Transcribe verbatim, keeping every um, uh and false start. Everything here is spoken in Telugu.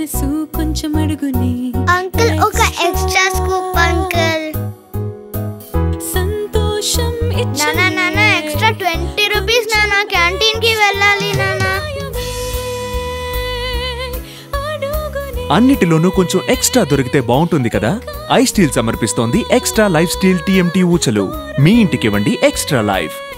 మనసు కొంచెం అడుగుని అంకుల్ ఒక ఎక్స్ట్రా స్కూప్ అంకుల్ సంతోషం నానా నానా ఎక్స్ట్రా ట్వంటీ రూపీస్ నానా క్యాంటీన్ కి వెళ్ళాలి నానా అన్నిటిలోనూ కొంచెం ఎక్స్ట్రా దొరికితే బాగుంటుంది కదా. iSTEEL సమర్పిస్తోంది ఎక్స్ట్రా లైఫ్ స్టీల్ టీఎంటీ ఊచలు. మీ ఇంటికి ఇవ్వండి ఎక్స్ట్రా లైఫ్.